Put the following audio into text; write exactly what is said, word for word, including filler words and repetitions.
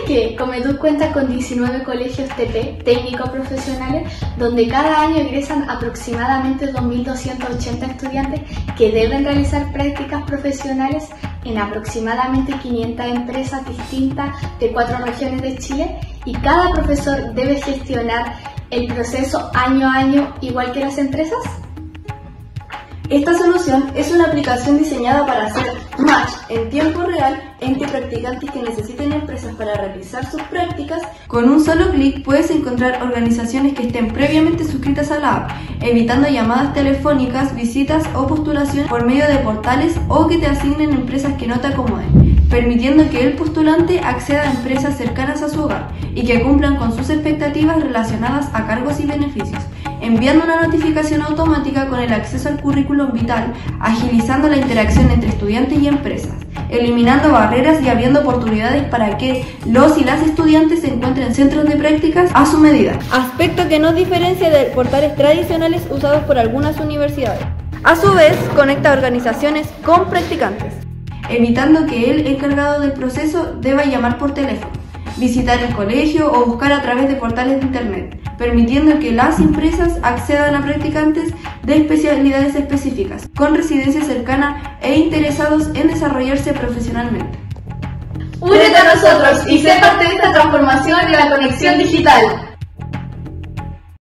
que Comeduc cuenta con diecinueve colegios T P, técnicos profesionales, donde cada año egresan aproximadamente dos mil doscientos ochenta estudiantes que deben realizar prácticas profesionales en aproximadamente quinientas empresas distintas de cuatro regiones de Chile, y cada profesor debe gestionar el proceso año a año igual que las empresas? Esta solución es una aplicación diseñada para hacer match en tiempo real entre practicantes que necesiten empresas para realizar sus prácticas. Con un solo clic puedes encontrar organizaciones que estén previamente suscritas a la app, evitando llamadas telefónicas, visitas o postulación por medio de portales, o que te asignen empresas que no te acomoden, permitiendo que el postulante acceda a empresas cercanas a su hogar y que cumplan con sus expectativas relacionadas a cargos y beneficios, enviando una notificación automática con el acceso al currículum vital, agilizando la interacción entre estudiantes y empresas, eliminando barreras y abriendo oportunidades para que los y las estudiantes encuentren centros de prácticas a su medida. Aspecto que nos diferencia de portales tradicionales usados por algunas universidades. A su vez, conecta organizaciones con practicantes, evitando que el encargado del proceso deba llamar por teléfono, visitar el colegio o buscar a través de portales de internet, permitiendo que las empresas accedan a practicantes de especialidades específicas, con residencia cercana e interesados en desarrollarse profesionalmente. Únete a nosotros y sé parte de esta transformación de la conexión digital.